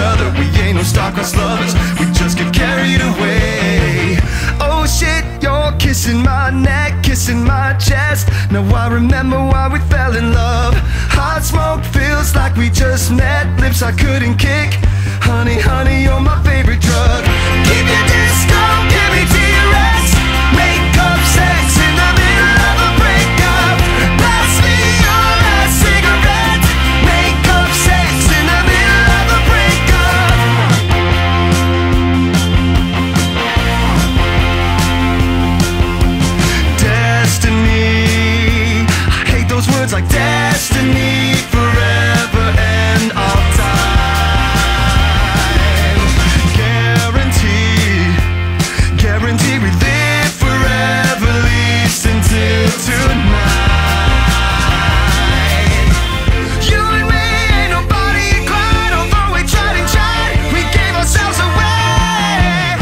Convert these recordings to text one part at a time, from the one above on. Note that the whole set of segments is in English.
other. We ain't no star-crossed lovers, we just get carried away. Oh shit, you're kissing my neck, kissing my chest. Now I remember why we fell in love. Hot smoke feels like we just met, lips I couldn't kick. Honey, honey, you're my favorite drug. Keep your disco, give me TRX. Make up sex in the middle of a breakup. Pass me your last cigarette. Make up sex in the middle of a breakup. Destiny, I hate those words like destiny. Forever and all time. Guarantee we live forever, least until tonight. You and me, ain't nobody cried, although we tried and tried, we gave ourselves away.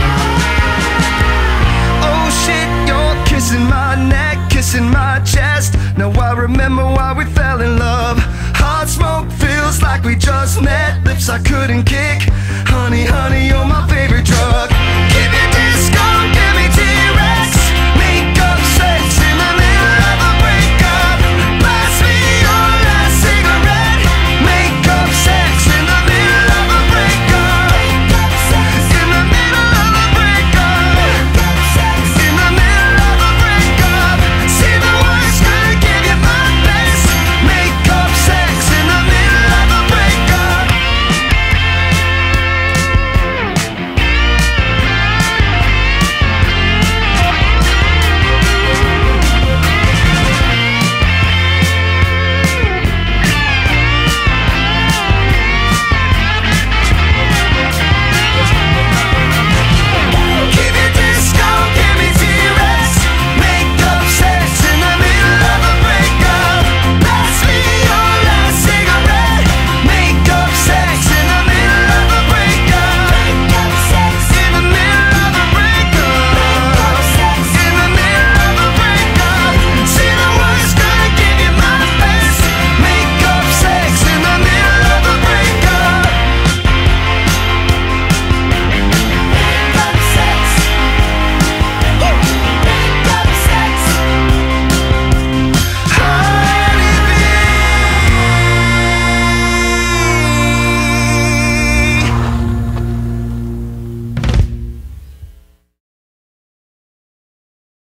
Oh shit, you're kissing my neck, kissing my chest. Now I remember why we fell in love. Hot smoke feels like we just met, lips I couldn't kick. Honey, honey, you're my